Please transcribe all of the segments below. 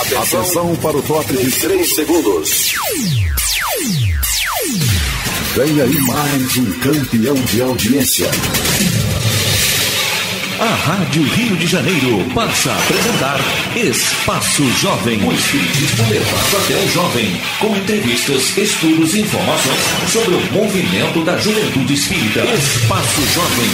Atenção para o top de 3 segundos. Vem aí mais um campeão de audiência. A Rádio Rio de Janeiro passa a apresentar Espaço Jovem. O espiritismo levado até o jovem, com entrevistas, estudos e informações sobre o movimento da juventude espírita. Espaço Jovem.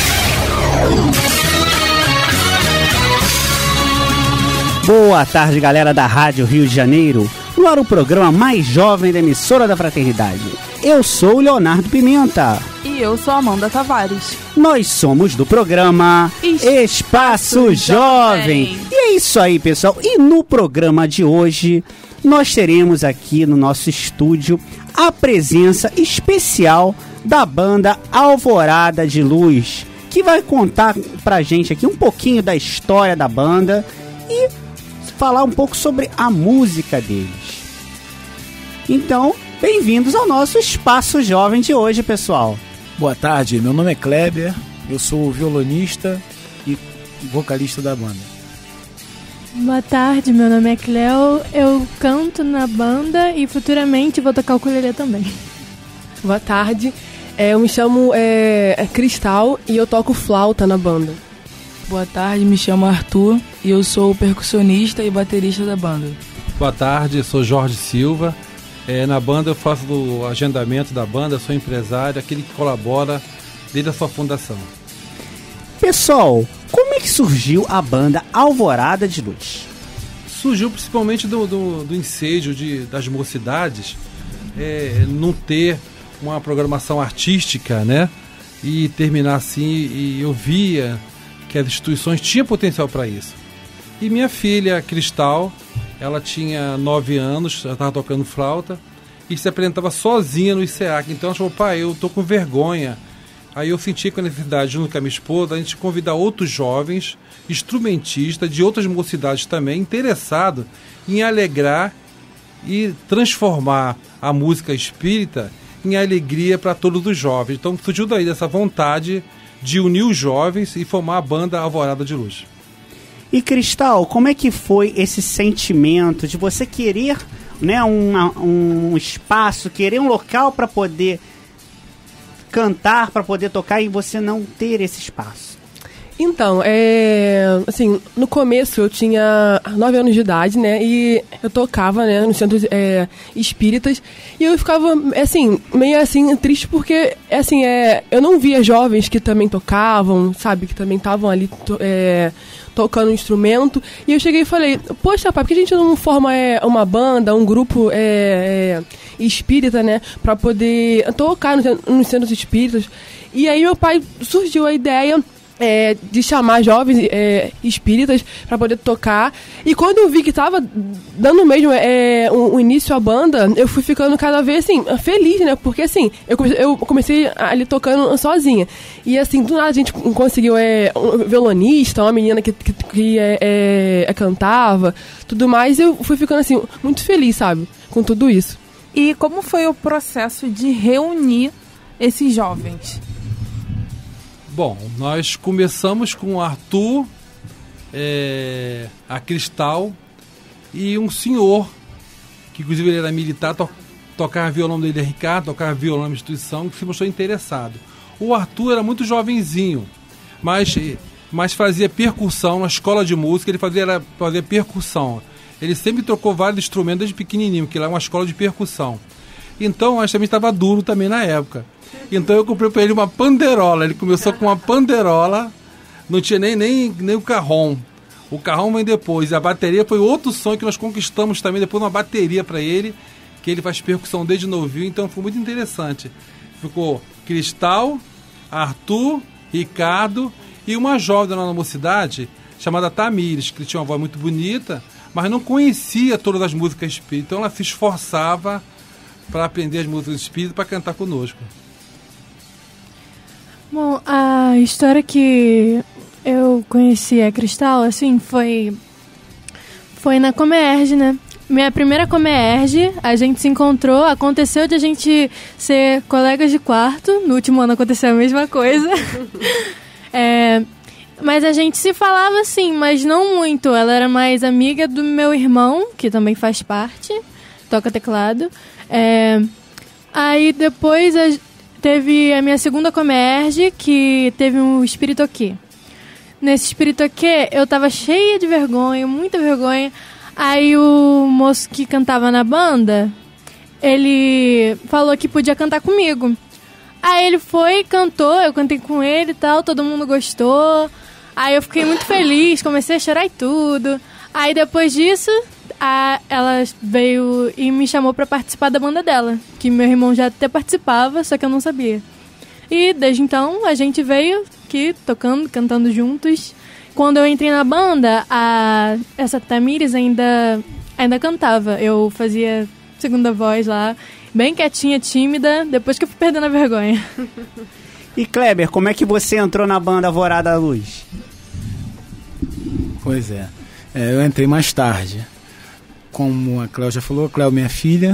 Boa tarde, galera da Rádio Rio de Janeiro. No ar o programa mais jovem da emissora da Fraternidade. Eu sou o Leonardo Pimenta. E eu sou a Amanda Tavares. Nós somos do programa Espaço Jovem. E é isso aí, pessoal. E no programa de hoje, nós teremos aqui no nosso estúdio a presença especial da banda Alvorada de Luz, que vai contar pra gente aqui um pouquinho da história da banda e falar um pouco sobre a música deles. Então, bem-vindos ao nosso Espaço Jovem de hoje, pessoal. Boa tarde, meu nome é Kleber, eu sou violonista e vocalista da banda. Boa tarde, meu nome é Cleo, eu canto na banda e futuramente vou tocar o ukulele também. Boa tarde, eu me chamo Cristal e eu toco flauta na banda. Boa tarde, me chamo Arthur e eu sou percussionista e baterista da banda. Boa tarde, eu sou Jorge Silva. Na banda eu faço o agendamento da banda, sou empresário, aquele que colabora desde a sua fundação. Pessoal, como é que surgiu a banda Alvorada de Luz? Surgiu principalmente do ensejo das mocidades, não ter uma programação artística, né? E terminar assim, e eu via que as instituições tinham potencial para isso. E minha filha, Cristal, ela tinha 9 anos, ela estava tocando flauta e se apresentava sozinha no ICEAC. Então ela falou, pai, eu tô com vergonha. Aí eu senti com a necessidade, junto com a minha esposa, a gente convidar outros jovens, instrumentistas de outras mocidades também, interessados em alegrar e transformar a música espírita em alegria para todos os jovens. Então surgiu daí dessa vontade de unir os jovens e formar a banda Alvorada de Luz. E Cristal, como é que foi esse sentimento de você querer, né, um espaço, querer um local para poder cantar, para poder tocar e você não ter esse espaço? Então, assim, no começo eu tinha 9 anos de idade, né, e eu tocava, né, nos centros espíritas, e eu ficava, assim, meio assim, triste porque, assim, eu não via jovens que também tocavam, sabe, que também estavam ali tocando um instrumento, e eu cheguei e falei, poxa, pai, por que a gente não forma uma banda, um grupo espírita, né, pra poder tocar nos centros espíritas? E aí meu pai surgiu a ideia de chamar jovens espíritas para poder tocar. E quando eu vi que tava dando mesmo um início à banda, eu fui ficando cada vez assim, feliz, né? Porque assim, eu comecei ali tocando sozinha. E assim, do nada a gente conseguiu um violonista, uma menina que cantava, tudo mais. E eu fui ficando assim, muito feliz, sabe? Com tudo isso. E como foi o processo de reunir esses jovens? Bom, nós começamos com o Arthur, a Cristal e um senhor, que inclusive ele era militar, tocava violão dele, é Ricardo, tocava violão na instituição, que se mostrou interessado. O Arthur era muito jovenzinho, mas fazia percussão na escola de música, ele fazia percussão. Ele sempre tocou vários instrumentos desde pequenininho, que lá é uma escola de percussão. Então, acho que também estava duro também na época. Então eu comprei para ele uma panderola. Ele começou com uma panderola, não tinha nem o carrom. O carrom vem depois. A bateria foi outro som que nós conquistamos também, depois uma bateria para ele, que ele faz percussão desde novinho, então foi muito interessante. Ficou Cristal, Arthur, Ricardo e uma jovem da nossa mocidade chamada Tamires, que tinha uma voz muito bonita, mas não conhecia todas as músicas espíritas. Então ela se esforçava para aprender as músicas espíritas para cantar conosco. Bom, a história que eu conheci a Cristal, assim, foi na Comerge, né? Minha primeira Comerge, a gente se encontrou, aconteceu de a gente ser colegas de quarto, no último ano aconteceu a mesma coisa. Mas a gente se falava assim, mas não muito. Ela era mais amiga do meu irmão, que também faz parte, toca teclado. Aí depois teve a minha segunda Comerge, que teve um espiritoquê. Nesse espiritoquê, eu tava cheia de vergonha, muita vergonha. Aí o moço que cantava na banda, ele falou que podia cantar comigo. Aí ele foi, cantou, eu cantei com ele e tal, todo mundo gostou. Aí eu fiquei muito feliz, comecei a chorar e tudo. Aí depois disso, ela veio e me chamou pra participar da banda dela, que meu irmão já até participava, só que eu não sabia. E desde então a gente veio aqui tocando, cantando juntos. Quando eu entrei na banda, essa Tamires ainda cantava. Eu fazia segunda voz lá, bem quietinha, tímida, depois que eu fui perdendo a vergonha. E Kleber, como é que você entrou na banda Alvorada da Luz? Pois é, eu entrei mais tarde. Como a Cléo já falou, a Cléo, minha filha,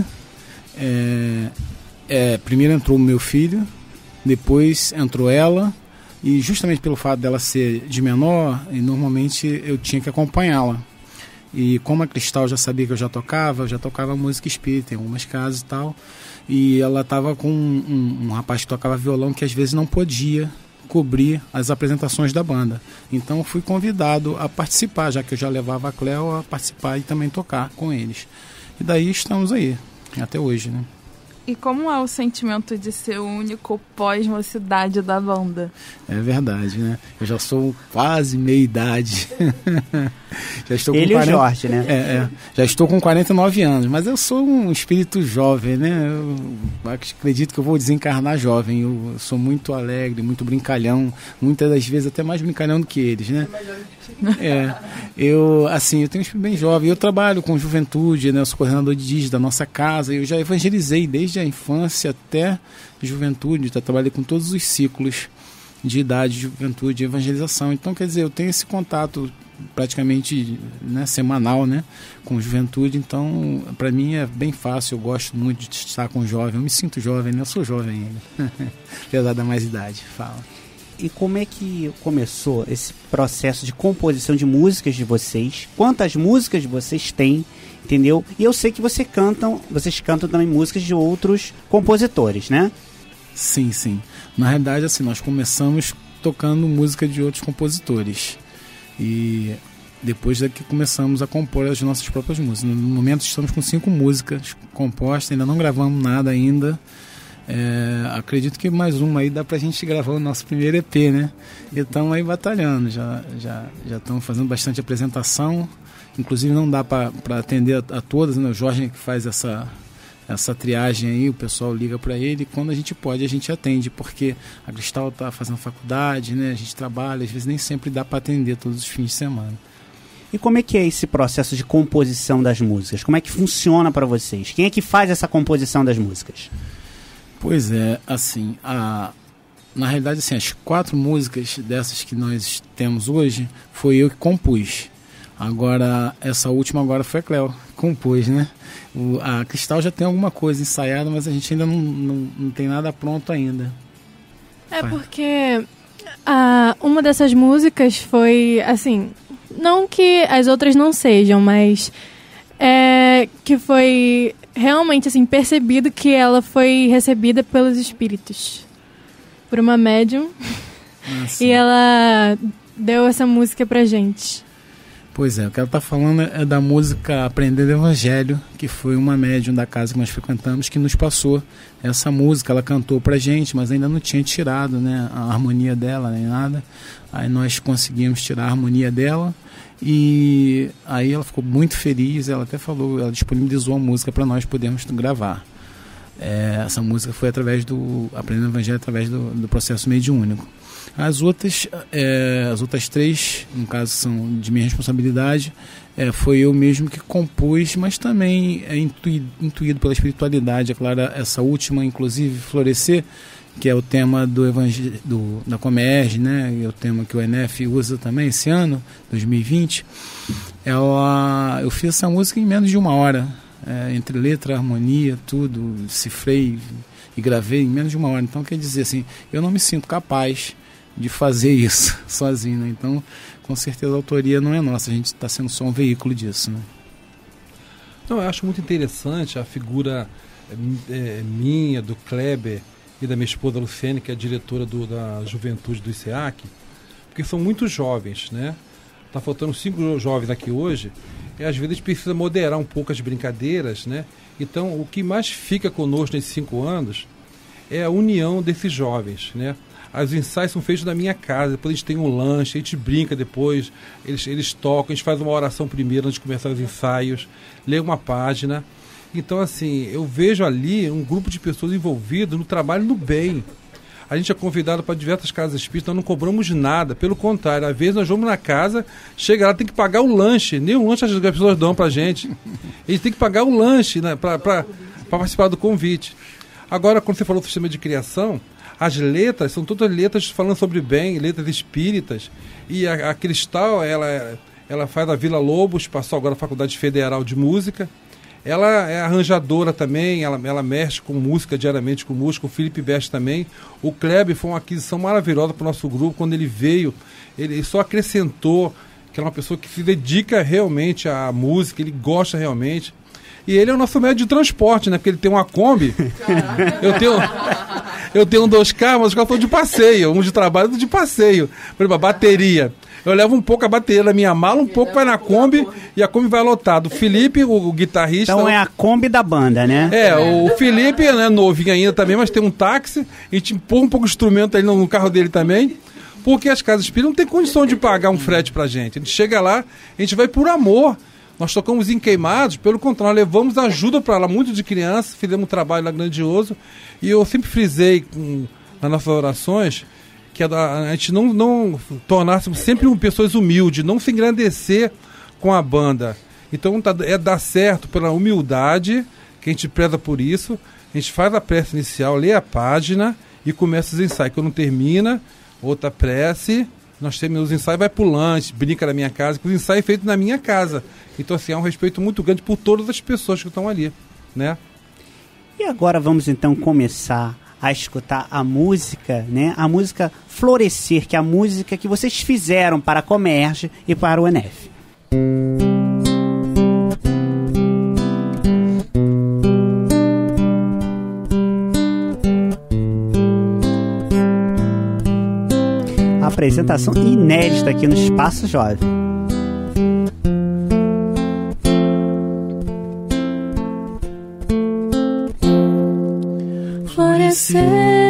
primeiro entrou o meu filho, depois entrou ela, e justamente pelo fato dela ser de menor, e normalmente eu tinha que acompanhá-la. E como a Cristal já sabia que eu já tocava música espírita em algumas casas e tal, e ela estava com um rapaz que tocava violão que às vezes não podia cobrir as apresentações da banda. Então fui convidado a participar, já que eu já levava a Cléo a participar e também tocar com eles. E daí estamos aí, até hoje, né? E como é o sentimento de ser o único pós-mocidade da banda? É verdade, né? Eu já sou quase meia-idade. Já estou com Ele 40... e o Jorge, né? Já estou com 49 anos, mas eu sou um espírito jovem, né? Eu acredito que eu vou desencarnar jovem. Eu sou muito alegre, muito brincalhão, muitas das vezes até mais brincalhão do que eles, né? Eu tenho um espírito bem jovem. Eu trabalho com juventude, né? Eu sou coordenador de DIS da nossa casa. Eu já evangelizei desde a infância até a juventude. Já trabalhei com todos os ciclos de idade, juventude e evangelização. Então, quer dizer, eu tenho esse contato praticamente, né, semanal, né, com juventude. Então, para mim é bem fácil. Eu gosto muito de estar com jovem. Eu me sinto jovem, né? Eu sou jovem ainda. Apesar da mais idade. Fala. E como é que começou esse processo de composição de músicas de vocês? Quantas músicas vocês têm, entendeu? E eu sei que vocês cantam também músicas de outros compositores, né? Sim, sim. Na realidade, assim, nós começamos tocando música de outros compositores. E depois daqui começamos a compor as nossas próprias músicas. No momento estamos com 5 músicas compostas, ainda não gravamos nada ainda. Acredito que mais uma aí dá pra gente gravar o nosso primeiro EP, né? E estamos aí batalhando, já estamos fazendo bastante apresentação. Inclusive não dá para atender a todas, né? O Jorge que faz essa triagem aí, o pessoal liga para ele, e quando a gente pode a gente atende, porque a Cristal tá fazendo faculdade, né? A gente trabalha, às vezes nem sempre dá para atender todos os fins de semana. E como é que é esse processo de composição das músicas? Como é que funciona para vocês? Quem é que faz essa composição das músicas? Pois é, assim, na realidade, assim, as 4 músicas dessas que nós temos hoje, foi eu que compus. Agora, essa última agora foi a Cléo que compôs, né? A Cristal já tem alguma coisa ensaiada, mas a gente ainda não tem nada pronto ainda. Porque uma dessas músicas foi, assim, não que as outras não sejam, mas que foi realmente, assim, percebido que ela foi recebida pelos espíritos, por uma médium, e ela deu essa música pra gente. Pois é, o que ela está falando é da música Aprendendo Evangelho, que foi uma médium da casa que nós frequentamos que nos passou essa música. Ela cantou pra gente, mas ainda não tinha tirado, né, a harmonia dela, nem nada. Aí nós conseguimos tirar a harmonia dela e aí ela ficou muito feliz. Ela até falou, ela disponibilizou a música para nós podermos gravar. Essa música foi através do Aprendendo Evangelho, através do processo mediúnico. As outras 3, no caso, são de minha responsabilidade. Foi eu mesmo que compus, mas também intuído pela espiritualidade. É claro, essa última, inclusive, Florescer, que é o tema da Comerge, né? E é o tema que o ENEF usa também esse ano, 2020. Eu fiz essa música em menos de 1 hora. Entre letra, harmonia, tudo, cifrei e gravei em menos de 1 hora. Então, quer dizer assim, eu não me sinto capaz de fazer isso sozinho, né? Então, com certeza a autoria não é nossa, a gente está sendo só um veículo disso, né? Não, eu acho muito interessante a figura minha, do Kleber e da minha esposa Luciene, que é a diretora da juventude do ICEAC, porque são muito jovens, né? Tá faltando 5 jovens aqui hoje, e às vezes precisa moderar um pouco as brincadeiras, né? Então, o que mais fica conosco nesses 5 anos é a união desses jovens, né? Os ensaios são feitos na minha casa, depois a gente tem um lanche, a gente brinca depois, eles tocam, a gente faz uma oração primeiro antes de começar os ensaios, lê uma página. Então, assim, eu vejo ali um grupo de pessoas envolvidas no trabalho do bem. A gente é convidado para diversas casas espíritas, nós não cobramos nada, pelo contrário, às vezes nós vamos na casa, chega lá, tem que pagar o lanche, nem o lanche as pessoas dão pra gente. A gente tem que pagar o lanche, né, para participar do convite. Agora, quando você falou do sistema de criação, as letras são todas letras falando sobre bem, letras espíritas, e a Cristal, ela faz a Vila Lobos, passou agora a Faculdade Federal de Música. Ela é arranjadora também, ela mexe com música, diariamente com música, o Felipe Best também. O Kleber foi uma aquisição maravilhosa para o nosso grupo, quando ele veio, ele só acrescentou que é uma pessoa que se dedica realmente à música, ele gosta realmente. E ele é o nosso médio de transporte, né? Porque ele tem uma Kombi. Eu tenho 2 carros, mas os carros são de passeio, um de trabalho e outro de passeio. Por exemplo, a bateria. Eu levo um pouco a bateria da minha mala, um pouco vai na Kombi e a Kombi vai lotada. O Felipe, o guitarrista... Então é a Kombi da banda, né? O Felipe é novinho ainda também, mas tem um táxi. A gente põe um pouco de instrumento aí no carro dele também. Porque as casas espíritas não tem condição de pagar um frete pra gente. A gente chega lá, a gente vai por amor. Nós tocamos em Queimados, pelo contrário, nós levamos ajuda para lá, muito de criança, fizemos um trabalho lá grandioso. E eu sempre frisei nas nossas orações que a gente não tornássemos sempre pessoas humildes, não se engrandecer com a banda. Então dar certo pela humildade, que a gente preza por isso, a gente faz a prece inicial, lê a página e começa os ensaios. Quando termina, outra prece, nós temos os ensaios, vai pro lanche, brinca na minha casa, que os ensaios feitos na minha casa. Então, assim, há um respeito muito grande por todas as pessoas que estão ali, né? E agora vamos, então, começar a escutar a música, né? A música Florescer, que é a música que vocês fizeram para a Comerge e para o ENEF. Apresentação inédita aqui no Espaço Jovem. Florescer,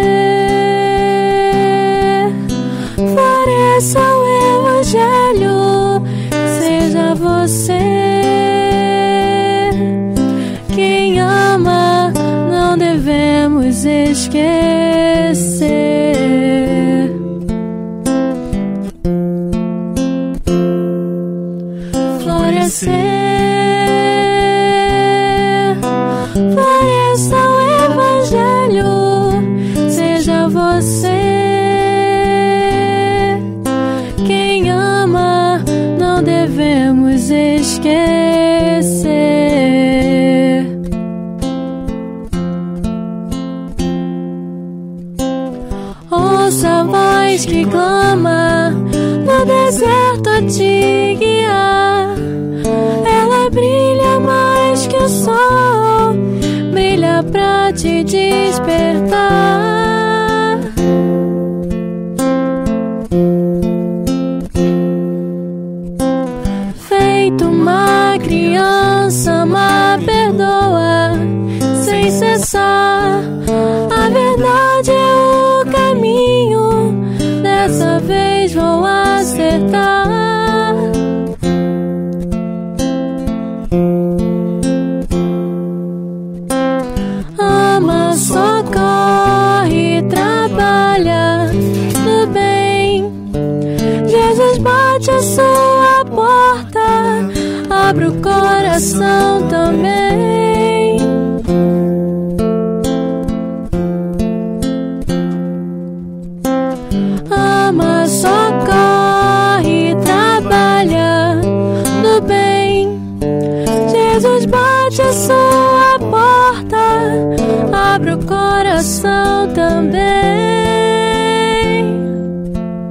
floresça o Evangelho, seja você quem ama, não devemos esquecer. Florescer, floresça o Evangelho, seja você quem ama, não devemos esquecer. Ouça a voz que clama no deserto a te guiar. Ela brilha mais que o sol, brilha pra te despertar. Feito uma criança, ama, perdoa sem cessar. A verdade é o caminho, dessa vez vou acertar. Ama, socorre, trabalha no bem. Jesus bate a sua porta, abre o coração também. Ama, socorre, trabalha no bem. Jesus bate a sua porta, abre o coração também.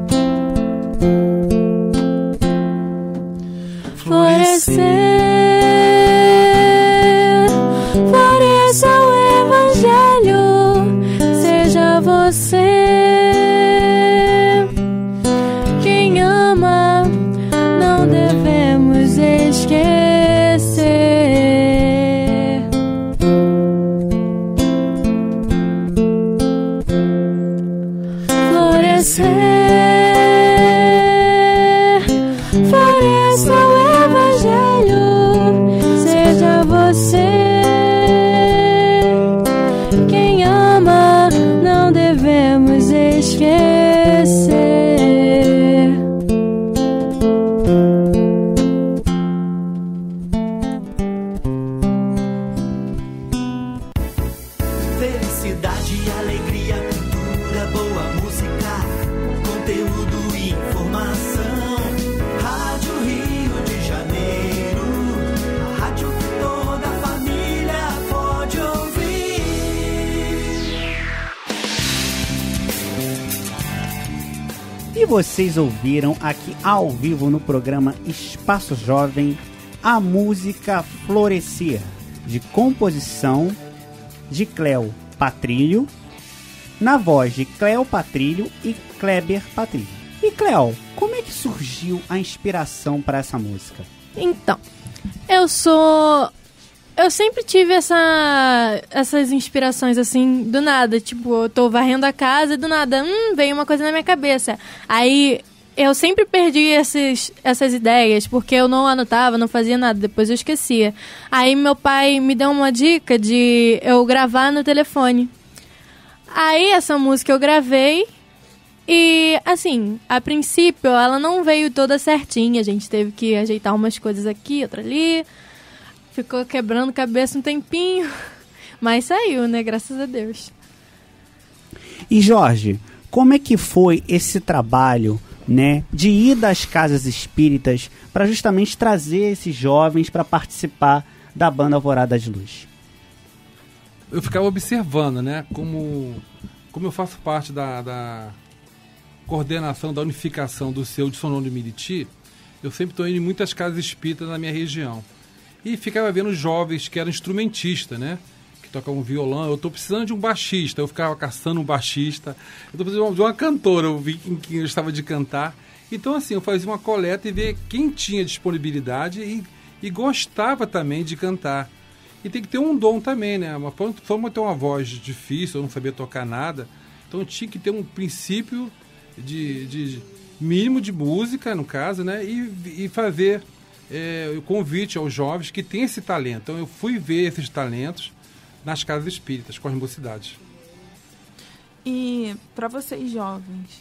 E vocês ouviram aqui ao vivo no programa Espaço Jovem a música Florescer, de composição de Cléo Patrilho, na voz de Cléo Patrilho e Kleber Patrilho. E Cléo, como é que surgiu a inspiração para essa música? Então, eu sempre tive essas inspirações assim, do nada. Tipo, eu tô varrendo a casa e do nada, veio uma coisa na minha cabeça. Aí eu sempre perdi essas ideias, porque eu não anotava, não fazia nada, depois eu esquecia. Aí meu pai me deu uma dica de eu gravar no telefone. Aí essa música eu gravei e, assim, a princípio ela não veio toda certinha, a gente teve que ajeitar umas coisas aqui, outra ali. Ficou quebrando cabeça um tempinho, mas saiu, né? Graças a Deus. E Jorge, como é que foi esse trabalho, né, de ir das casas espíritas para justamente trazer esses jovens para participar da banda Alvorada de Luz? Eu ficava observando, né, como eu faço parte da coordenação, da unificação do Seu de São João do Meriti, eu sempre estou indo em muitas casas espíritas na minha região. E ficava vendo jovens que eram instrumentistas, né? Que tocavam violão. Eu estou precisando de um baixista. Eu ficava caçando um baixista. Eu estou precisando de uma cantora. Eu vi em quem eu estava de cantar. Então, assim, eu fazia uma coleta e ver quem tinha disponibilidade e gostava também de cantar. E tem que ter um dom também, né? Vamos ter uma voz difícil, eu não sabia tocar nada. Então, eu tinha que ter um princípio de mínimo de música, no caso, né? E fazer... o convite aos jovens que têm esse talento. Então eu fui ver esses talentos nas casas espíritas, com as mocidades. E para vocês jovens,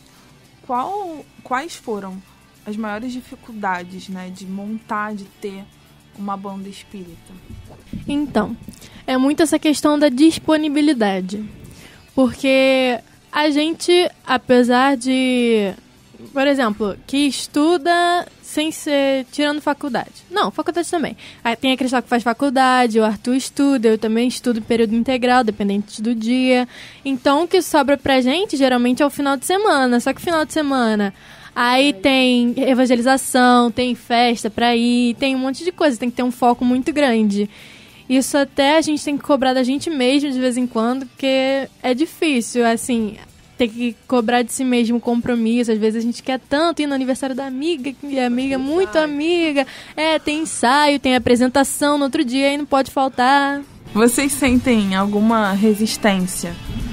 quais foram as maiores dificuldades, né, de montar, de ter uma banda espírita? Então, é muito essa questão da disponibilidade. Porque a gente, apesar de, por exemplo, que estuda sem ser tirando faculdade. Não, faculdade também. Aí tem a Cristal que faz faculdade, o Arthur estuda, eu também estudo em período integral, dependente do dia. Então, o que sobra pra gente, geralmente, é o final de semana. Só que final de semana, aí tem evangelização, tem festa pra ir, tem um monte de coisa, tem que ter um foco muito grande. Isso até a gente tem que cobrar da gente mesmo de vez em quando, porque é difícil, assim... Tem que cobrar de si mesmo compromisso. Às vezes a gente quer tanto ir no aniversário da amiga, que é amiga, muito amiga. Tem ensaio, tem apresentação no outro dia e não pode faltar. Vocês sentem alguma resistência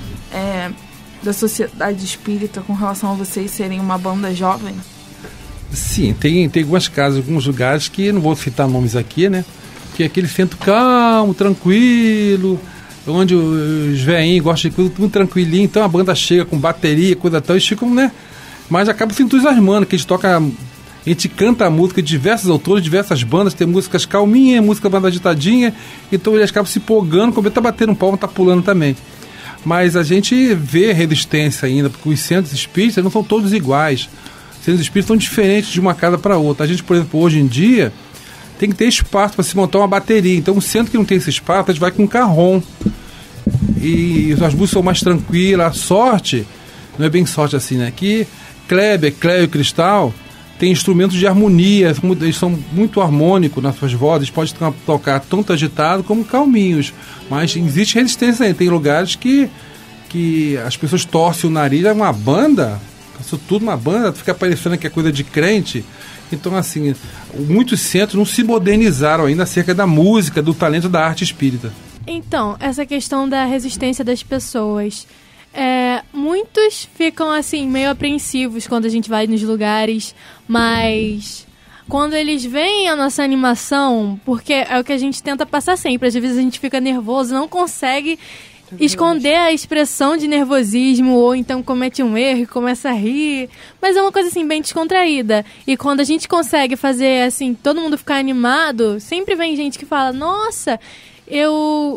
da sociedade espírita com relação a vocês serem uma banda jovem? Sim, tem algumas casas, alguns lugares que, não vou citar nomes aqui, né? Que é aquele centro calmo, tranquilo... onde os velhinhos gostam de coisa tudo tranquilinho, então a banda chega com bateria, coisa tal, eles ficam, né? Mas acaba se entusiasmando, que a gente canta a música de diversos autores, diversas bandas, tem músicas calminhas, música banda agitadinha, então eles acabam se empolgando, como ele tá batendo palma, tá pulando também. Mas a gente vê resistência ainda, porque os centros espíritas não são todos iguais. Os centros espíritas são diferentes de uma casa para outra. A gente, por exemplo, hoje em dia, tem que ter espaço para se montar uma bateria. Então, um centro que não tem esse espaço, a gente vai com um carrom. E as músicas são mais tranquilas. A sorte, não é bem sorte assim, né? Que Kleber, Cléo e Cristal têm instrumentos de harmonia. Eles são muito harmônicos nas suas vozes. Pode tocar tanto agitado como calminhos. Mas existe resistência aí. Tem lugares que as pessoas torcem o nariz. É uma banda, passou tudo uma banda, fica parecendo que é coisa de crente. Então, assim, muitos centros não se modernizaram ainda acerca da música, do talento da arte espírita. Então, essa questão da resistência das pessoas. Muitos ficam, assim, meio apreensivos quando a gente vai nos lugares, mas quando eles veem a nossa animação, porque é o que a gente tenta passar sempre, às vezes a gente fica nervoso, não consegue esconder a expressão de nervosismo, ou então comete um erro e começa a rir, mas é uma coisa assim bem descontraída. E quando a gente consegue fazer assim, todo mundo ficar animado, sempre vem gente que fala: nossa, eu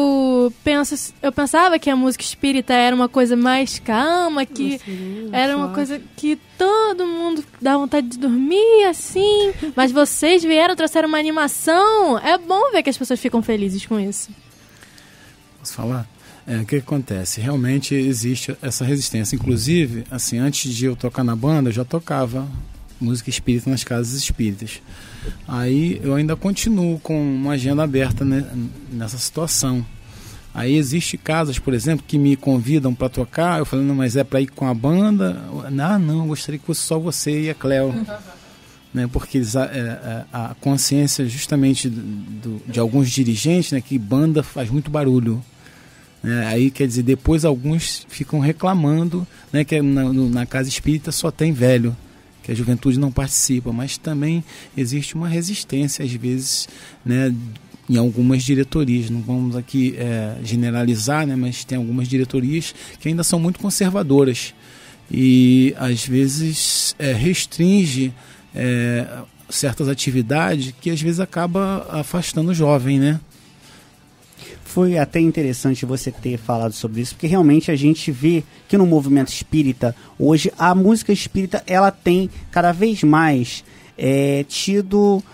pensava que a música espírita era uma coisa mais calma, que era uma coisa que todo mundo dá vontade de dormir assim, mas vocês vieram, trouxeram uma animação. É bom ver que as pessoas ficam felizes com isso. Posso falar? O que acontece? Realmente existe essa resistência. Inclusive, assim, antes de eu tocar na banda, eu já tocava música espírita nas casas espíritas. Aí eu ainda continuo com uma agenda aberta, né, nessa situação. Aí existe casas, por exemplo, que me convidam para tocar. Eu falo, não, mas é para ir com a banda? Não, eu gostaria que fosse só você e a Cleo. Né, porque a consciência justamente de alguns dirigentes, né, que banda faz muito barulho. Aí, quer dizer, depois alguns ficam reclamando, né, que na casa espírita só tem velho, que a juventude não participa, mas também existe uma resistência, às vezes, né, em algumas diretorias. Não vamos aqui generalizar, né, mas tem algumas diretorias que ainda são muito conservadoras e, às vezes, restringe certas atividades que, às vezes, acaba afastando o jovem, né? Foi até interessante você ter falado sobre isso, porque realmente a gente vê que no movimento espírita, hoje, a música espírita, ela tem cada vez mais tido,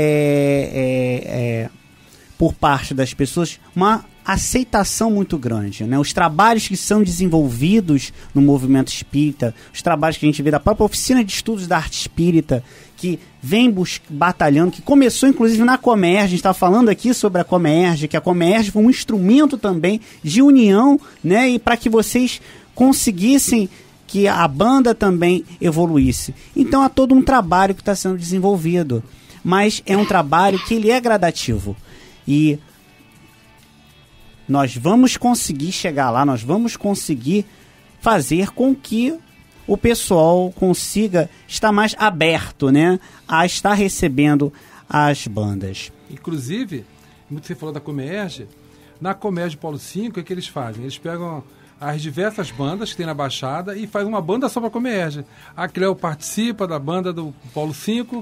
por parte das pessoas, uma aceitação muito grande, né? Os trabalhos que são desenvolvidos no movimento espírita, os trabalhos que a gente vê da própria oficina de estudos da arte espírita, que vem batalhando, que começou inclusive na Comerge. A gente está falando aqui sobre a Comerge, que a Comerge foi um instrumento também de união, né? E para que vocês conseguissem que a banda também evoluísse. Então há todo um trabalho que está sendo desenvolvido, mas é um trabalho que ele é gradativo. E nós vamos conseguir chegar lá, nós vamos conseguir fazer com que o pessoal consiga estar mais aberto, né, a estar recebendo as bandas. Inclusive, muito você falou da Comerge, na Comerge Polo 5, o que eles fazem? Eles pegam as diversas bandas que tem na Baixada e fazem uma banda só para a Comerge. A Cleo participa da banda do Polo 5,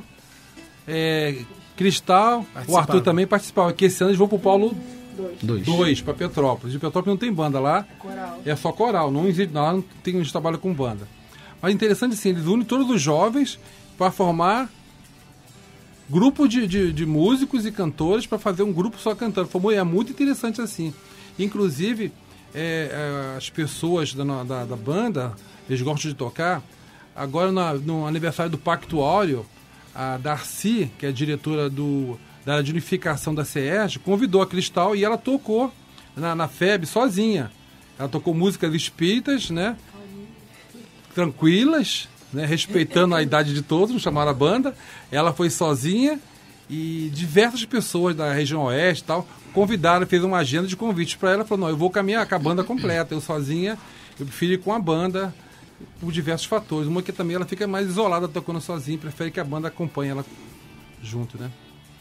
Cristal, o Arthur também participava, que esse ano eles vão para o Polo 2, para Petrópolis. De Petrópolis não tem banda lá, é só coral, não existe, lá não tem onde trabalha com banda. Mas interessante assim, eles unem todos os jovens para formar grupo de músicos e cantores para fazer um grupo só cantando. É muito interessante assim. Inclusive, as pessoas da banda, eles gostam de tocar. Agora, no aniversário do Pacto Áureo, a Darcy, que é a diretora da área de unificação da CERJ, convidou a Cristal e ela tocou na FEB sozinha. Ela tocou músicas espíritas, né? Tranquilas, né? Respeitando a idade de todos, não chamaram a banda. Ela foi sozinha e diversas pessoas da região oeste e tal convidaram, fez uma agenda de convites para ela. Falou, não, eu vou caminhar com a banda completa, eu sozinha, eu prefiro ir com a banda por diversos fatores. Uma que também ela fica mais isolada tocando sozinha, prefere que a banda acompanhe ela junto, né?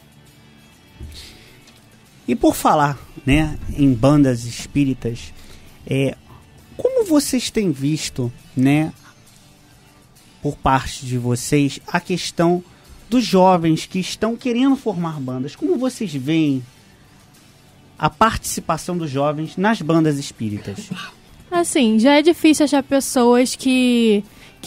E por falar, né, em bandas espíritas, como vocês têm visto, né, por parte de vocês, a questão dos jovens que estão querendo formar bandas? Como vocês veem a participação dos jovens nas bandas espíritas? Assim, já é difícil achar pessoas que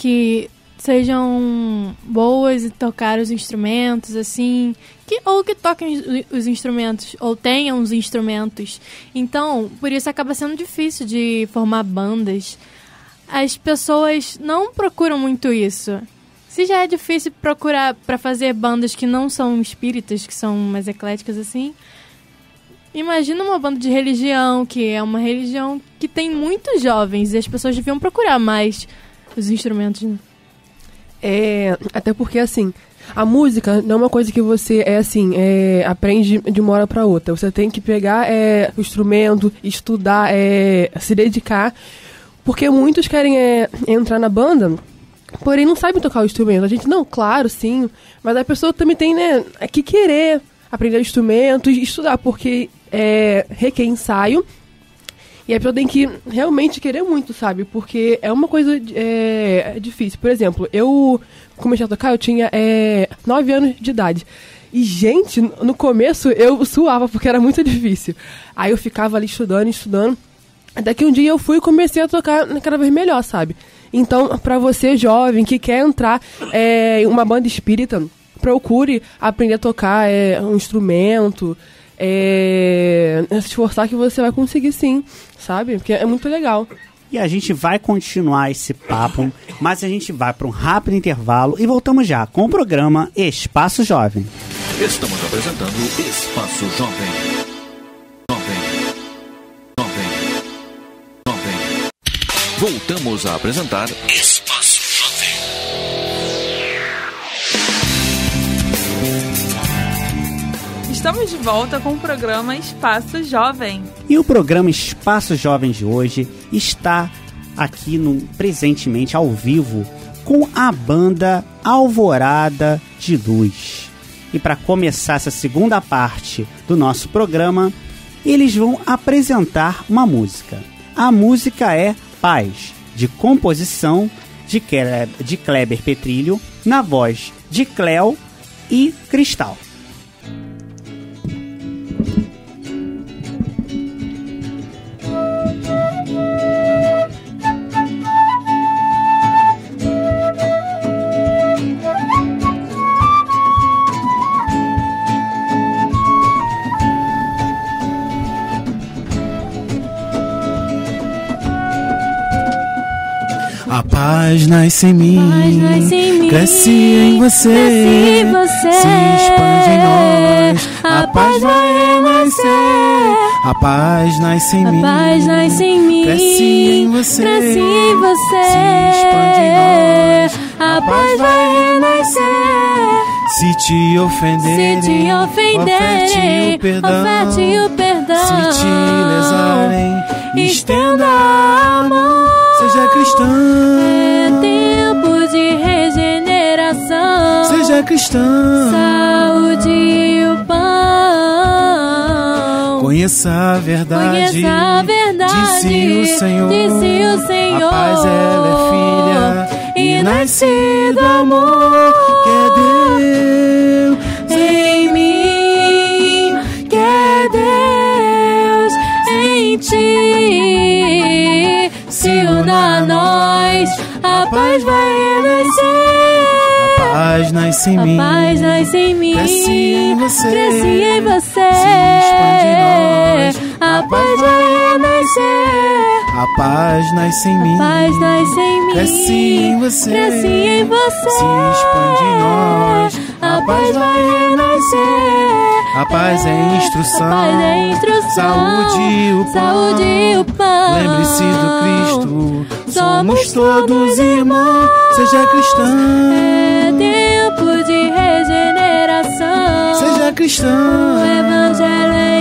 sejam boas e tocar os instrumentos, assim, ou que toquem os instrumentos, ou tenham os instrumentos. Então, por isso acaba sendo difícil de formar bandas. As pessoas não procuram muito isso. Se já é difícil procurar para fazer bandas que não são espíritas, que são mais ecléticas, assim, imagina uma banda de religião, que é uma religião que tem muitos jovens, e as pessoas deviam procurar mais os instrumentos, né? Até porque, assim, a música não é uma coisa que você, aprende de uma hora para outra. Você tem que pegar o instrumento, estudar, se dedicar, porque muitos querem entrar na banda, porém não sabem tocar o instrumento. A gente, não, claro, sim, mas a pessoa também tem, né, que querer aprender o instrumento e estudar, porque requer ensaio. E a pessoa tem que realmente querer muito, sabe? Porque é uma coisa difícil. Por exemplo, eu comecei a tocar, eu tinha 9 anos de idade. E, gente, no começo eu suava, porque era muito difícil. Aí eu ficava ali estudando. Até que um dia eu fui e comecei a tocar cada vez melhor, sabe? Então, pra você jovem que quer entrar em uma banda espírita, procure aprender a tocar um instrumento, se esforçar que você vai conseguir sim, sabe? Porque é muito legal. E a gente vai continuar esse papo, mas a gente vai para um rápido intervalo e voltamos já com o programa Espaço Jovem. Estamos apresentando Espaço Jovem. Voltamos a apresentar Espaço Jovem. Estamos de volta com o programa Espaço Jovem. E o programa Espaço Jovem de hoje está aqui presentemente ao vivo com a banda Alvorada de Luz. E para começar essa segunda parte do nosso programa, eles vão apresentar uma música. A música é Paz, de composição de Kleber Petrilho, na voz de Cléo e Cristal. A paz nasce em mim, cresce em você, se expande em nós. A paz vai nascer, a paz nasce em mim, cresce em você, se expande em nós. A paz vai renascer. Se te ofenderem, oferte o perdão. Se te lesarem, estenda a mão. Seja cristão, é tempo de regeneração. Seja cristão, saúde e o pão. Conheça a verdade, disse o Senhor. A paz ela é filha e nasce do amor que é Deus em mim, que é Deus em ti. Se una a nós, a paz vai renascer. A paz nasce em mim, cresce em você, se expande em nós. A paz vai renascer. A paz nasce em mim, cresce em você, se expande em nós. A paz vai renascer. A paz é instrução, saúde e o pão. Lembre-se do Cristo, somos todos irmãos. Seja cristão, é tempo de regeneração. Seja cristão, o evangelho é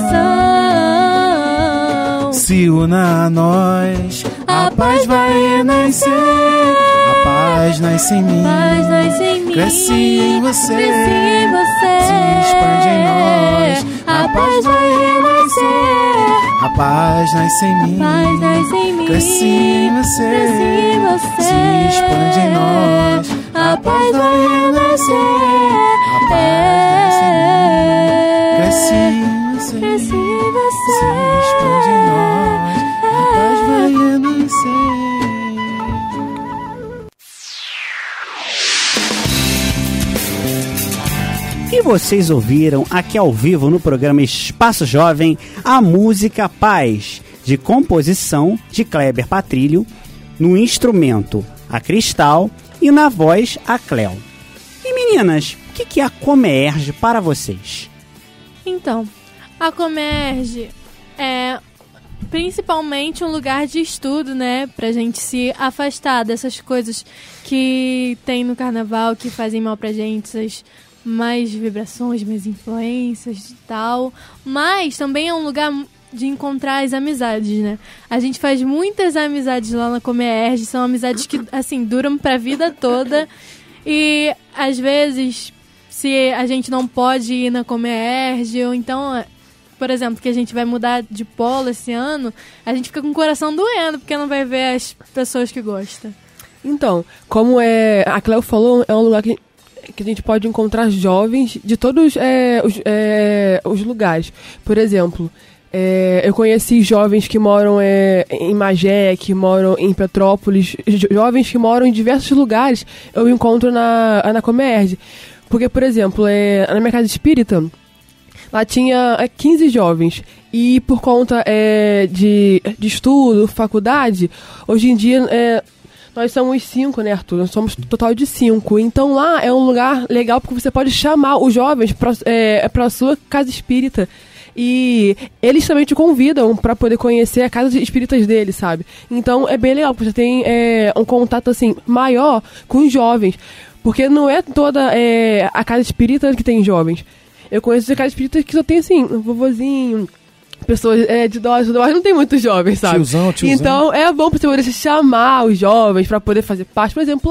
instrução. Se una a nós, a paz vai renascer. A paz nasce em mim, cresce em você, se expande em nós. A paz vai renascer. A paz nasce em mim, cresce em você, se expande em nós. A paz vai renascer. A paz nasce em mim, cresce em você, se expande em nós. A paz vai renascer. E vocês ouviram aqui ao vivo no programa Espaço Jovem a música Paz, de composição de Kleber Petrilho, no instrumento a Cristal e na voz a Cléo. E meninas, o que é a Comerge para vocês? Então, a Comerge é principalmente um lugar de estudo, né? Pra gente se afastar dessas coisas que tem no carnaval, que fazem mal pra gente, essas mais vibrações, mais influências e tal. Mas também é um lugar de encontrar as amizades, né? A gente faz muitas amizades lá na Comerge, são amizades que, assim, duram pra vida toda. E, às vezes, se a gente não pode ir na Comerge, ou então, por exemplo, que a gente vai mudar de polo esse ano, a gente fica com o coração doendo, porque não vai ver as pessoas que gostam. Então, como a Cléo falou, é um lugar que a gente pode encontrar jovens de todos os lugares. Por exemplo, eu conheci jovens que moram em Magé, que moram em Petrópolis, jovens que moram em diversos lugares, eu encontro na Comerge. Porque, por exemplo, na minha casa espírita, lá tinha 15 jovens. E por conta de estudo, faculdade, hoje em dia nós somos 5, né, Arthur? Nós somos total de 5. Então lá é um lugar legal porque você pode chamar os jovens para a sua casa espírita. E eles também te convidam para poder conhecer a casa espíritas deles, sabe? Então é bem legal, porque você tem um contato assim maior com os jovens. Porque não é toda a casa espírita que tem jovens. Eu conheço casa espírita que só tem assim, um vovozinho, pessoas de idosos, mas não tem muitos jovens, sabe? Tiozão. Então é bom pra você poder chamar os jovens pra poder fazer parte. Por exemplo,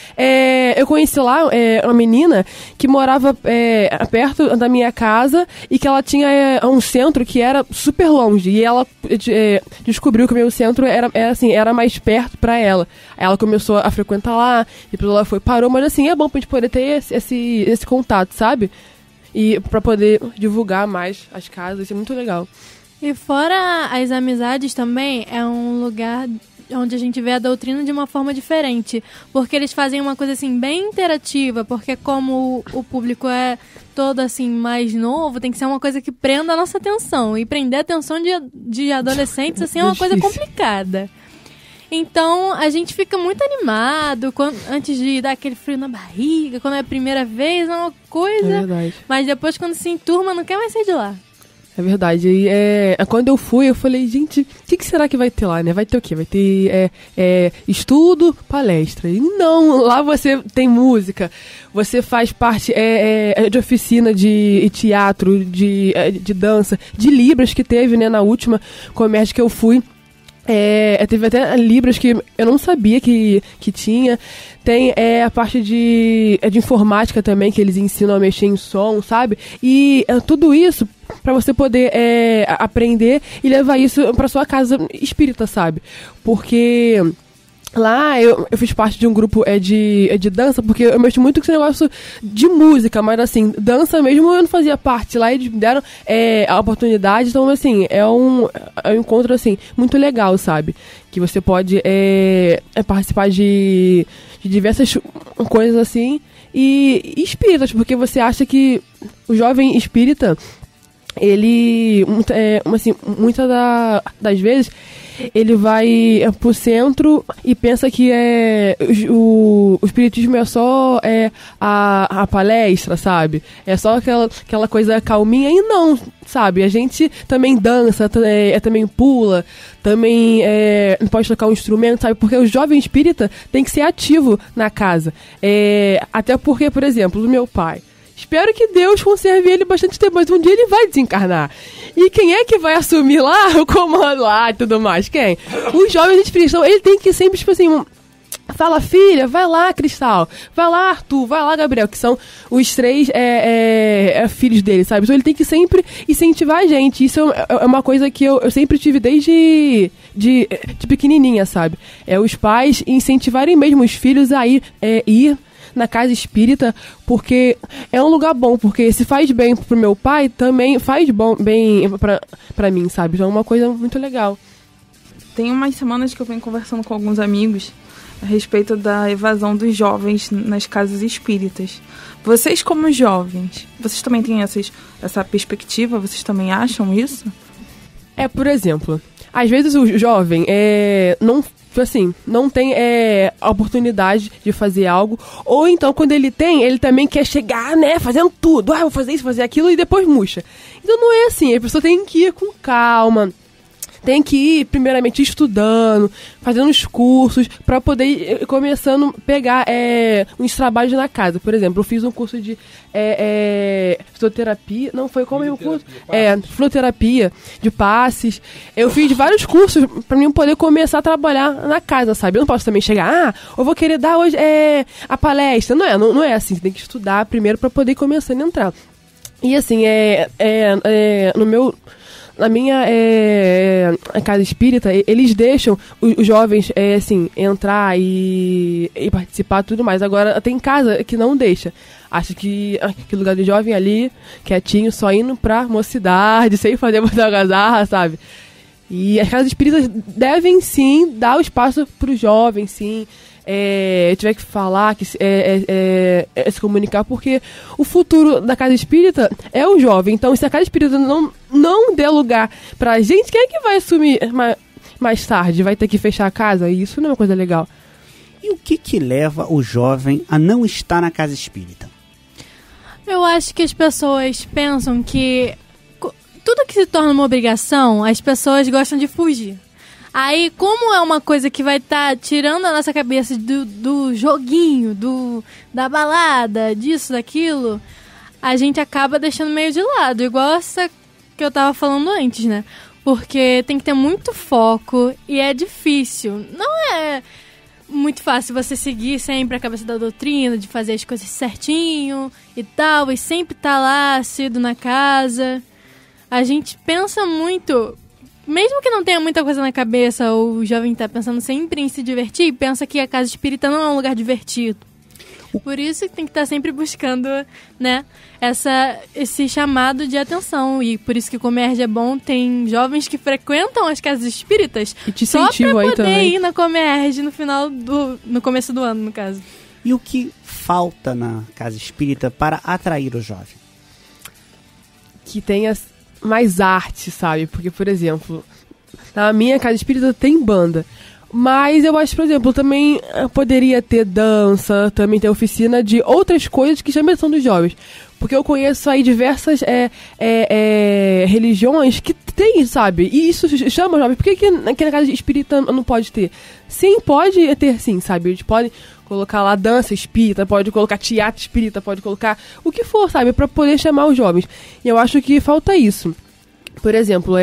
eu conheci lá uma menina que morava perto da minha casa e que ela tinha um centro que era super longe. E ela descobriu que o meu centro era mais perto pra ela. Aí ela começou a frequentar lá, depois ela parou, mas assim, é bom pra gente poder ter esse contato, sabe? E pra poder divulgar mais as casas, isso é muito legal. E fora as amizades também, é um lugar onde a gente vê a doutrina de uma forma diferente. Porque eles fazem uma coisa assim bem interativa, porque como o público é todo assim mais novo, tem que ser uma coisa que prenda a nossa atenção. E prender a atenção de adolescentes assim é uma coisa complicada. Então a gente fica muito animado antes de dar aquele frio na barriga, quando é a primeira vez, é uma coisa. É verdade. Mas depois quando se enturma, não quer mais sair de lá. É verdade. E quando eu fui, eu falei, gente, o que será que vai ter lá, né? Vai ter o quê? Vai ter estudo, palestra. E não, lá você tem música, você faz parte de oficina de teatro, de dança, de Libras que teve, né, na última comércio que eu fui. Teve até Libras que eu não sabia que tinha. Tem a parte de informática também, que eles ensinam a mexer em som, sabe? E tudo isso para você poder aprender e levar isso para sua casa espírita, sabe? Porque lá eu fiz parte de um grupo de dança, porque eu mexo muito com esse negócio de música, mas assim, dança mesmo eu não fazia parte. Lá eles me deram a oportunidade, então assim, é um encontro assim, muito legal, sabe? Que você pode participar de diversas coisas assim, e espíritas, porque você acha que o jovem espírita, ele, muitas das vezes, ele vai pro centro e pensa que o espiritismo é só a palestra, sabe? É só aquela coisa calminha, e não, sabe? A gente também dança, também pula, também pode tocar um instrumento, sabe? Porque o jovem espírita tem que ser ativo na casa. Até porque, por exemplo, o meu pai, espero que Deus conserve ele bastante tempo, mas um dia ele vai desencarnar. E quem é que vai assumir lá o comando lá e tudo mais? Quem? Os jovens espíritas. Então, ele tem que sempre, tipo assim, fala, filha, vai lá, Cristal, vai lá, Arthur, vai lá, Gabriel, que são os 3 filhos dele, sabe? Então ele tem que sempre incentivar a gente. Isso é uma coisa que eu sempre tive desde de pequenininha, sabe? Os pais incentivarem mesmo os filhos a ir na casa espírita, porque é um lugar bom, porque se faz bem pro meu pai, também faz bem pra mim, sabe? Então é uma coisa muito legal. Tem umas semanas que eu venho conversando com alguns amigos a respeito da evasão dos jovens nas casas espíritas. Vocês, como jovens, vocês também têm essa perspectiva? Vocês também acham isso? Por exemplo, às vezes o jovem não tem a oportunidade de fazer algo, ou então quando ele tem, ele também quer chegar, né, fazendo tudo, vou fazer isso, fazer aquilo, e depois murcha. Então não é assim, a pessoa tem que ir com calma, tem que ir primeiramente estudando, fazendo os cursos, para poder ir começando a pegar uns trabalhos na casa. Por exemplo, eu fiz um curso de fisioterapia, não foi como o curso? Fisioterapia, de passes. Eu fiz vários cursos para mim poder começar a trabalhar na casa, sabe? Eu não posso também chegar, eu vou querer dar hoje a palestra. Não é assim, você tem que estudar primeiro para poder começar a entrar. E assim, na minha casa espírita, eles deixam os jovens entrar e participar e tudo mais. Agora, tem casa que não deixa. Acho que aquele lugar de jovem ali, quietinho, só indo pra mocidade, sem fazer muita algazarra, sabe? E as casas espíritas devem sim dar o espaço pro jovem, sim. tiver que falar, que se comunicar, porque o futuro da casa espírita é o jovem. Então, se a casa espírita não der lugar pra gente, quem é que vai assumir mais tarde? Vai ter que fechar a casa? E isso não é uma coisa legal. E o que leva o jovem a não estar na casa espírita? Eu acho que as pessoas pensam que tudo que se torna uma obrigação, as pessoas gostam de fugir. Aí, como é uma coisa que vai estar tirando a nossa cabeça do joguinho, da balada, disso, daquilo, a gente acaba deixando meio de lado. Igual essa que eu tava falando antes, né? Porque tem que ter muito foco e é difícil. Não é muito fácil você seguir sempre a cabeça da doutrina, de fazer as coisas certinho e tal, e sempre estar lá, cedo na casa. A gente pensa muito... Mesmo que não tenha muita coisa na cabeça, o jovem está pensando sempre em se divertir, pensa que a casa espírita não é um lugar divertido. Por isso que tem que estar sempre buscando, né, esse chamado de atenção. E por isso que o Comerge é bom, tem jovens que frequentam as casas espíritas só para poder ir na Comerge no começo do ano, no caso. E o que falta na casa espírita para atrair o jovem? Que tenha mais arte, sabe? Porque, por exemplo, na minha casa espírita tem banda. Mas eu acho, por exemplo, também poderia ter dança, também ter oficina de outras coisas que chamam a atenção dos jovens. Porque eu conheço aí diversas religiões que tem, sabe? E isso chama jovens. Por que na casa espírita não pode ter? Sim, pode ter sim, sabe? Eles podem colocar lá dança espírita, pode colocar teatro espírita, pode colocar o que for, sabe? Pra poder chamar os jovens. E eu acho que falta isso. Por exemplo,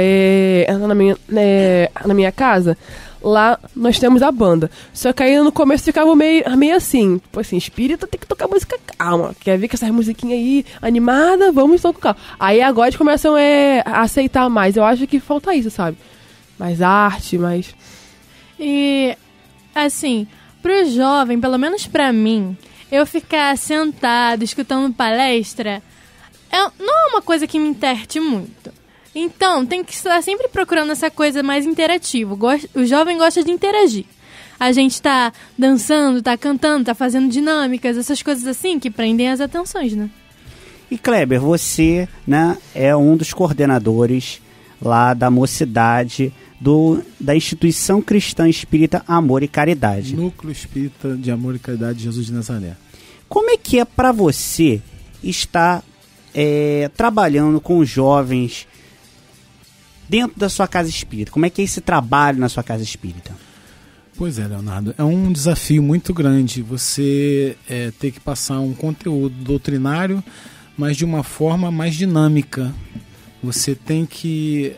na minha casa, lá nós temos a banda. Só que aí no começo ficava meio assim, tipo assim, espírita tem que tocar música calma. Quer ver que essas musiquinhas aí animada, vamos tocar calma. Aí agora eles começam a aceitar mais. Eu acho que falta isso, sabe? Mais arte, mais... E, assim... Pro jovem, pelo menos pra mim, eu ficar sentado, escutando palestra, não é uma coisa que me enterte muito. Então, tem que estar sempre procurando essa coisa mais interativa. O jovem gosta de interagir. A gente tá dançando, tá cantando, tá fazendo dinâmicas, essas coisas assim que prendem as atenções, né? E Kleber, você, né, é um dos coordenadores lá da Mocidade, da Instituição Cristã Espírita Amor e Caridade. Núcleo Espírita de Amor e Caridade de Jesus de Nazaré. Como é que é para você estar trabalhando com jovens dentro da sua casa espírita? Como é que é esse trabalho na sua casa espírita? Pois é, Leonardo, é um desafio muito grande você ter que passar um conteúdo doutrinário, mas de uma forma mais dinâmica. Você tem que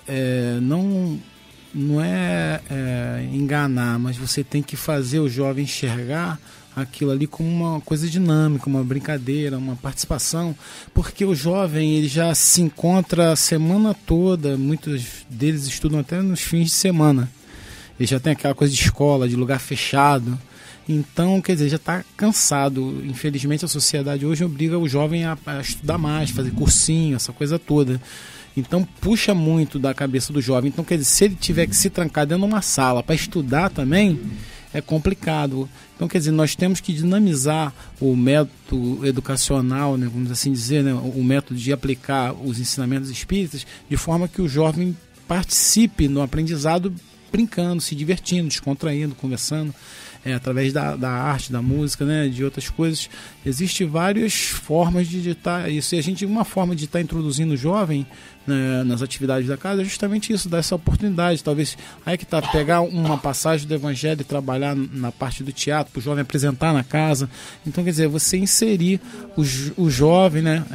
não é enganar, mas você tem que fazer o jovem enxergar aquilo ali como uma coisa dinâmica, uma brincadeira, uma participação, porque o jovem ele já se encontra a semana toda, muitos deles estudam até nos fins de semana, ele já tem aquela coisa de escola, de lugar fechado, então, quer dizer, já está cansado. Infelizmente a sociedade hoje obriga o jovem a estudar mais, fazer cursinho, essa coisa toda. Então puxa muito da cabeça do jovem. Então, quer dizer, se ele tiver que se trancar dentro de uma sala para estudar também, é complicado. Então, quer dizer, nós temos que dinamizar o método educacional, né, vamos assim dizer, né, o método de aplicar os ensinamentos espíritas, de forma que o jovem participe no aprendizado brincando, se divertindo, descontraindo, conversando, através da arte, da música, né, de outras coisas. Existem várias formas de estar isso. E uma forma de estar introduzindo o jovem, né, nas atividades da casa é justamente isso, dar essa oportunidade. Talvez aí que pegar uma passagem do Evangelho e trabalhar na parte do teatro, para o jovem apresentar na casa. Então, quer dizer, você inserir o jovem, né,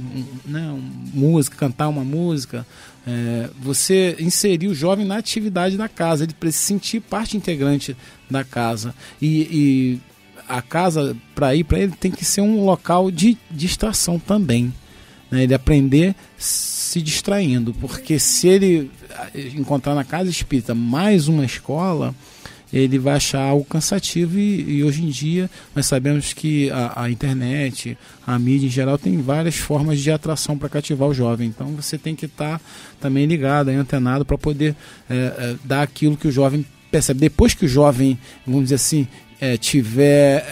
música, cantar uma música, você inserir o jovem na atividade da casa, ele precisa se sentir parte integrante da casa. E a casa, para ele tem que ser um local de distração também, né? Ele aprender se distraindo, porque se ele encontrar na casa espírita mais uma escola, ele vai achar algo cansativo e hoje em dia nós sabemos que a internet, a mídia em geral tem várias formas de atração para cativar o jovem. Então você tem que estar também ligado, antenado para poder dar aquilo que o jovem percebe. Depois que o jovem, vamos dizer assim, tiver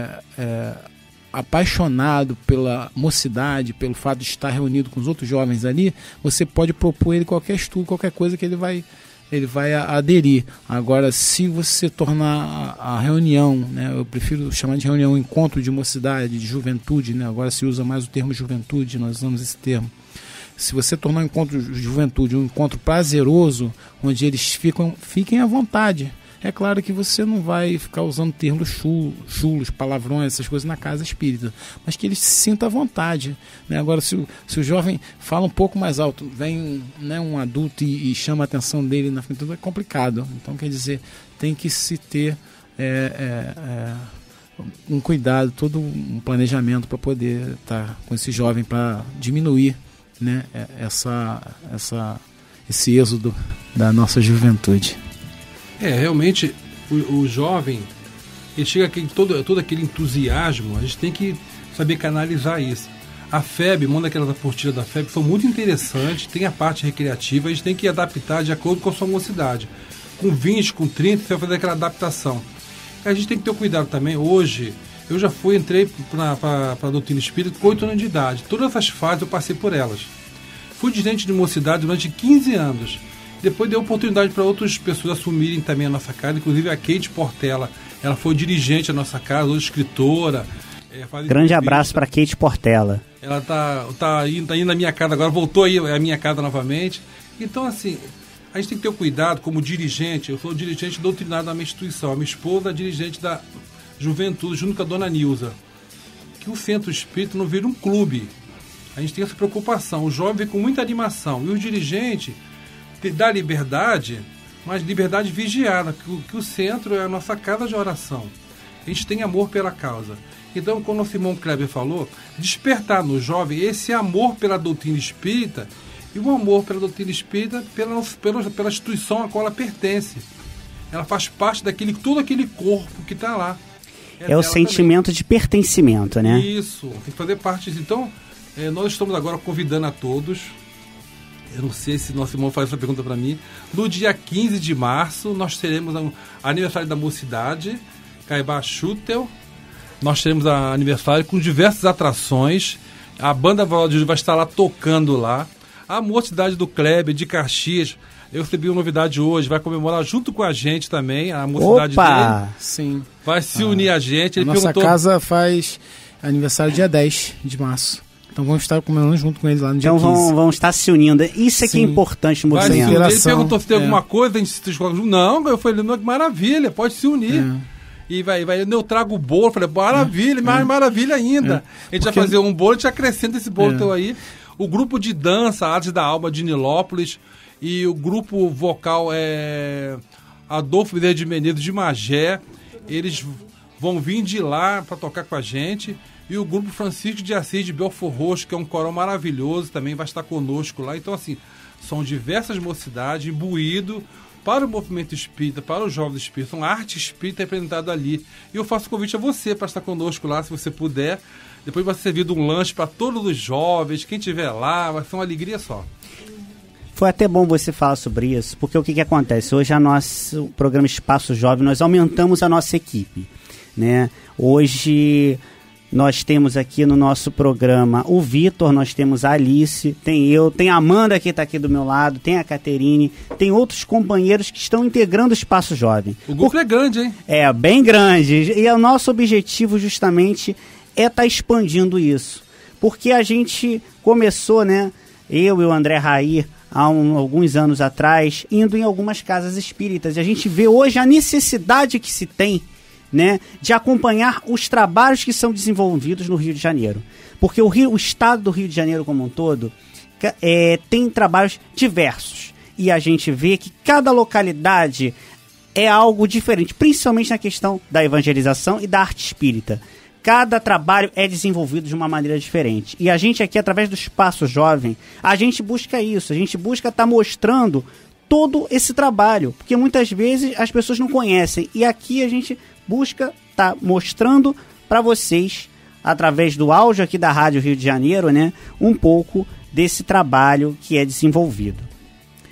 apaixonado pela mocidade, pelo fato de estar reunido com os outros jovens ali, você pode propor ele qualquer estudo, qualquer coisa que ele vai aderir. Agora, se você tornar a reunião, né, eu prefiro chamar de reunião encontro de mocidade, de juventude, né, agora se usa mais o termo juventude, nós usamos esse termo. Se você tornar o encontro de juventude um encontro prazeroso, onde eles fiquem à vontade, é claro que você não vai ficar usando termos chulos, palavrões, essas coisas na casa espírita, mas que ele se sinta à vontade, né? Agora, se o jovem fala um pouco mais alto, vem, né, um adulto e chama a atenção dele na frente, tudo é complicado. Então, quer dizer, tem que se ter um cuidado, todo um planejamento para poder estar com esse jovem, para diminuir, né, esse êxodo da nossa juventude. Realmente, o jovem, ele chega com todo aquele entusiasmo, a gente tem que saber canalizar isso. A FEB, uma daquelas apostilas da FEB, foi muito interessante, tem a parte recreativa, a gente tem que adaptar de acordo com a sua mocidade. Com 20, com 30, você vai fazer aquela adaptação. A gente tem que ter cuidado também. Hoje, eu já entrei para a doutrina espírita com 8 anos de idade. Todas essas fases eu passei por elas. Fui dirigente de mocidade durante 15 anos. Depois deu oportunidade para outras pessoas assumirem também a nossa casa, inclusive a Kate Portela. Ela foi dirigente da nossa casa, hoje escritora. Grande abraço para Kate Portela. Ela tá indo na minha casa agora, voltou aí à minha casa novamente. Então, assim, a gente tem que ter cuidado como dirigente. Eu sou dirigente doutrinado da minha instituição. A minha esposa é dirigente da juventude, junto com a dona Nilza. Que o centro espírita não vira um clube. A gente tem essa preocupação. O jovem vem com muita animação. E o dirigente dá liberdade, mas liberdade vigiada, que o centro é a nossa casa de oração. A gente tem amor pela causa. Então, como o Simão Kleber falou, despertar no jovem esse amor pela doutrina espírita e o amor pela doutrina espírita pela instituição a qual ela pertence. Ela faz parte todo aquele corpo que está lá. É o sentimento também de pertencimento, né? Isso, tem que fazer parte disso. Então, nós estamos agora convidando a todos. Eu não sei se nosso irmão faz essa pergunta para mim. No dia 15 de março, nós teremos o aniversário da mocidade, Caibá Schutel. Nós teremos aniversário com diversas atrações. A banda Valdir vai estar lá tocando lá. A mocidade do Kleber, de Caxias, eu recebi uma novidade hoje, vai comemorar junto com a gente também, a mocidade dele. Sim. Vai se unir a gente. Ele nossa casa faz aniversário dia 10 de março. Então vamos estar comemorando junto com eles lá no dia 15. Então vão estar se unindo. Isso é que é importante, Mocinha. Ele perguntou se tem alguma coisa, a gente se escolhe junto. Não, eu falei, que maravilha, pode se unir. E eu trago o bolo, falei, maravilha, mais maravilha ainda. A gente vai fazer um bolo, a gente acrescenta esse bolo teu aí. O grupo de dança, Artes da Alma de Nilópolis, e o grupo vocal Adolfo Bezerra de Menezes de Magé, eles vão vir de lá para tocar com a gente. E o grupo Francisco de Assis de Belfort Roxo, que é um coral maravilhoso, também vai estar conosco lá. Então, assim, são diversas mocidades imbuído para o movimento espírita, para os jovens espíritas. São arte espírita representada ali. E eu faço convite a você para estar conosco lá, se você puder. Depois vai ser servido um lanche para todos os jovens. Quem estiver lá, vai ser uma alegria só. Foi até bom você falar sobre isso, porque o que acontece? Hoje, o programa Espaço Jovem, nós aumentamos a nossa equipe, né? Hoje nós temos aqui no nosso programa o Vitor, nós temos a Alice, tem eu, tem a Amanda que está aqui do meu lado, tem a Caterine, tem outros companheiros que estão integrando o Espaço Jovem. O grupo é grande, hein? É, bem grande. E o nosso objetivo justamente é estar expandindo isso. Porque a gente começou, né? Eu e o André Raí, há alguns anos atrás, indo em algumas casas espíritas. E a gente vê hoje a necessidade que se tem, né, de acompanhar os trabalhos que são desenvolvidos no Rio de Janeiro. Porque o estado do Rio de Janeiro como um todo tem trabalhos diversos. E a gente vê que cada localidade é algo diferente, principalmente na questão da evangelização e da arte espírita. Cada trabalho é desenvolvido de uma maneira diferente. E a gente aqui, através do Espaço Jovem, a gente busca isso. A gente busca estar mostrando todo esse trabalho. Porque muitas vezes as pessoas não conhecem. E aqui a gente busca estar mostrando para vocês, através do áudio aqui da Rádio Rio de Janeiro, né, um pouco desse trabalho que é desenvolvido.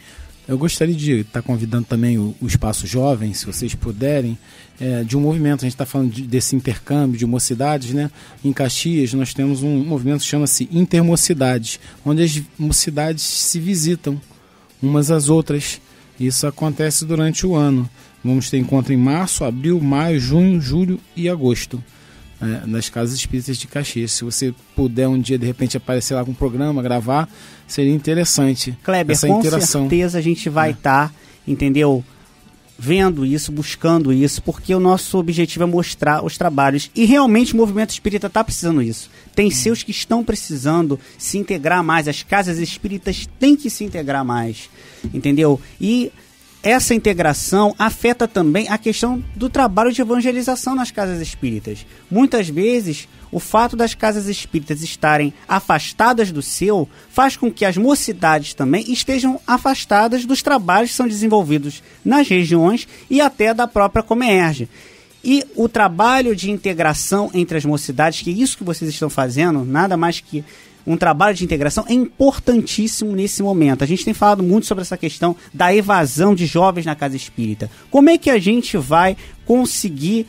Eu gostaria de estar convidando também o Espaço Jovem, se vocês puderem, de um movimento. A gente está falando desse intercâmbio de mocidades, né? Em Caxias nós temos um movimento que chama-se Intermocidades, onde as mocidades se visitam umas às outras. Isso acontece durante o ano. Vamos ter encontro em março, abril, maio, junho, julho e agosto, nas Casas Espíritas de Caxias. Se você puder um dia, de repente, aparecer lá com um programa, gravar, seria interessante. Kleber, essa com interação. certeza a gente vai estar, entendeu? Vendo isso, buscando isso, porque o nosso objetivo é mostrar os trabalhos. E realmente o movimento espírita está precisando disso. Tem seus que estão precisando se integrar mais. As casas espíritas têm que se integrar mais, entendeu? E essa integração afeta também a questão do trabalho de evangelização nas casas espíritas. Muitas vezes, o fato das casas espíritas estarem afastadas do seu faz com que as mocidades também estejam afastadas dos trabalhos que são desenvolvidos nas regiões e até da própria Comerge. E o trabalho de integração entre as mocidades, que é isso que vocês estão fazendo, nada mais que um trabalho de integração, é importantíssimo nesse momento. A gente tem falado muito sobre essa questão da evasão de jovens na casa espírita. Como é que a gente vai conseguir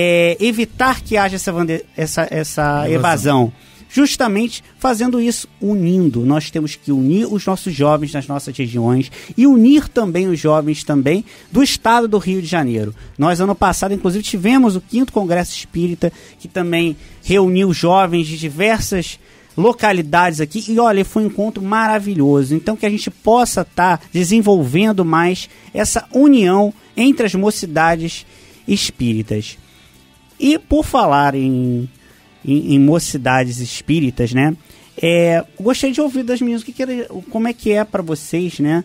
evitar que haja essa evasão? Justamente fazendo isso, unindo. Nós temos que unir os nossos jovens nas nossas regiões e unir também os jovens também do estado do Rio de Janeiro. Nós, ano passado, inclusive, tivemos o 5º Congresso Espírita, que também reuniu jovens de diversas localidades aqui, e olha, foi um encontro maravilhoso. Então que a gente possa estar desenvolvendo mais essa união entre as mocidades espíritas. E por falar em mocidades espíritas, né, gostaria de ouvir das meninas como é que é para vocês, né,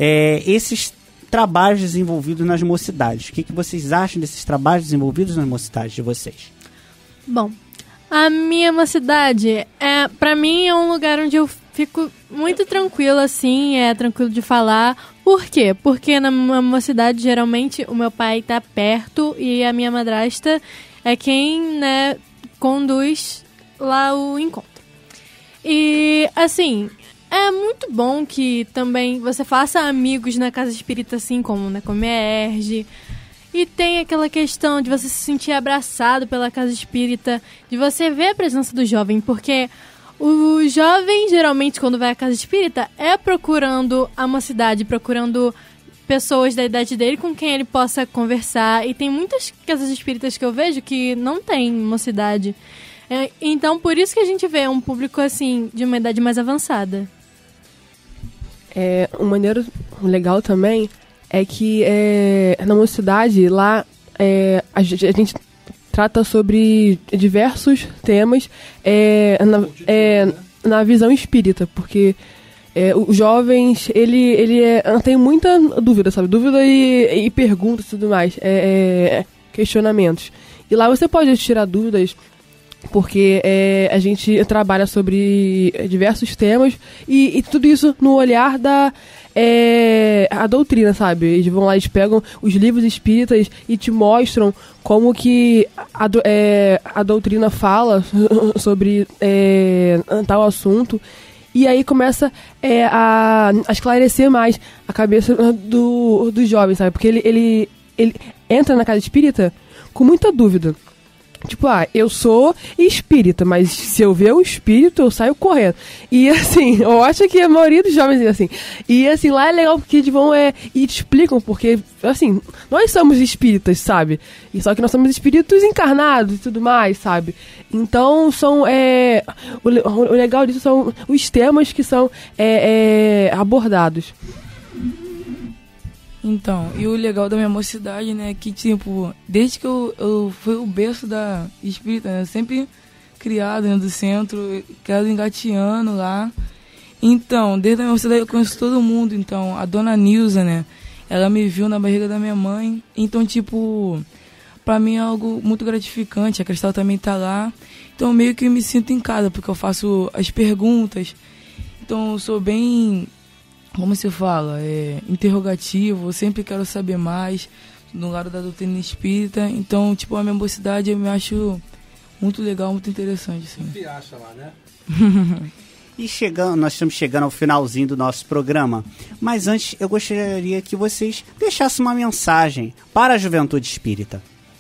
esses trabalhos desenvolvidos nas mocidades. O que vocês acham desses trabalhos desenvolvidos nas mocidades de vocês? Bom, a minha mocidade, pra mim, é um lugar onde eu fico muito tranquila, assim, tranquilo de falar. Por quê? Porque na mocidade, geralmente, o meu pai tá perto e a minha madrasta é quem, né, conduz lá o encontro. E, assim, é muito bom que também você faça amigos na casa espírita, assim, como na Comerge. E tem aquela questão de você se sentir abraçado pela casa espírita, de você ver a presença do jovem, porque o jovem, geralmente, quando vai à casa espírita, é procurando a mocidade, procurando pessoas da idade dele com quem ele possa conversar. E tem muitas casas espíritas que eu vejo que não tem mocidade. Então, por isso que a gente vê um público, assim, de uma idade mais avançada. Uma maneira legal também é que na mocidade, lá, a gente trata sobre diversos temas na visão espírita, porque os jovens, ele tem muita dúvida, sabe? Dúvida e perguntas e tudo mais, questionamentos. E lá você pode tirar dúvidas, porque a gente trabalha sobre diversos temas e tudo isso no olhar a doutrina, sabe? Eles vão lá, eles pegam os livros espíritas e te mostram como que a doutrina fala sobre tal assunto. E aí começa a esclarecer mais a cabeça do jovem, sabe? Porque ele entra na casa espírita com muita dúvida. Tipo, eu sou espírita, mas se eu ver um espírito, eu saio correndo. E assim, eu acho que a maioria dos jovens é assim. E assim, lá é legal porque eles vão e te explicam, porque, assim, nós somos espíritas, sabe? E só que nós somos espíritos encarnados e tudo mais, sabe? Então, o legal disso são os temas que são abordados. Então, e o legal da minha mocidade, né, que, tipo, desde que eu fui o berço da espírita, né, sempre criado dentro do centro, criado engateando lá. Então, desde a minha mocidade eu conheço todo mundo. Então, a dona Nilza, né, ela me viu na barriga da minha mãe. Então, tipo, pra mim é algo muito gratificante. A Cristal também tá lá. Então, meio que eu me sinto em casa, porque eu faço as perguntas. Então, eu sou bem... Como se fala? Interrogativo, eu sempre quero saber mais no lado da doutrina espírita. Então, tipo, a minha mocidade eu me acho muito legal, muito interessante, assim. Você acha lá, né? E nós estamos chegando ao finalzinho do nosso programa. Mas antes, eu gostaria que vocês deixassem uma mensagem para a juventude espírita.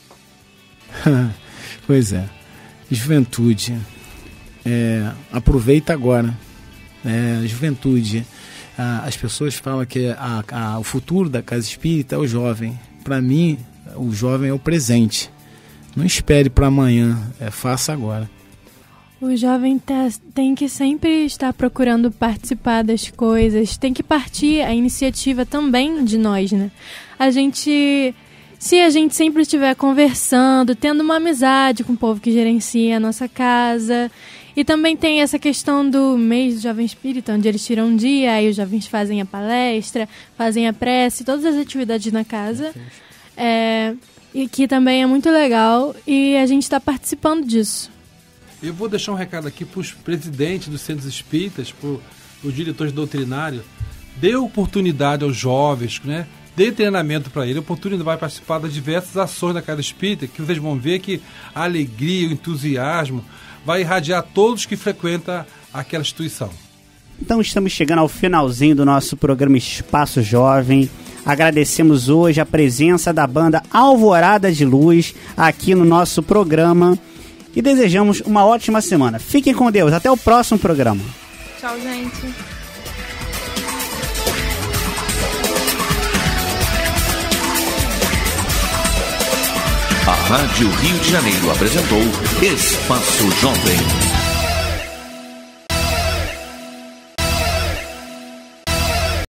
Pois é. Juventude. Aproveita agora. Juventude. As pessoas falam que o futuro da casa espírita é o jovem. Para mim, o jovem é o presente. Não espere para amanhã, faça agora. O jovem tem que sempre estar procurando participar das coisas, tem que partir a iniciativa também de nós, né? Se a gente sempre estiver conversando, tendo uma amizade com o povo que gerencia a nossa casa. E também tem essa questão do mês do Jovem Espírita, onde eles tiram um dia, aí os jovens fazem a palestra, fazem a prece, todas as atividades na casa. E que também é muito legal e a gente está participando disso. Eu vou deixar um recado aqui para os presidentes dos centros espíritas, para os diretores doutrinários. Dê oportunidade aos jovens, né? Dê treinamento para ele, oportunidade, vai participar das diversas ações da casa espírita, que vocês vão ver que a alegria, o entusiasmo vai irradiar todos que frequentam aquela instituição. Então estamos chegando ao finalzinho do nosso programa Espaço Jovem. Agradecemos hoje a presença da banda Alvorada de Luz aqui no nosso programa e desejamos uma ótima semana. Fiquem com Deus, até o próximo programa. Tchau, gente. A Rádio Rio de Janeiro apresentou Espaço Jovem.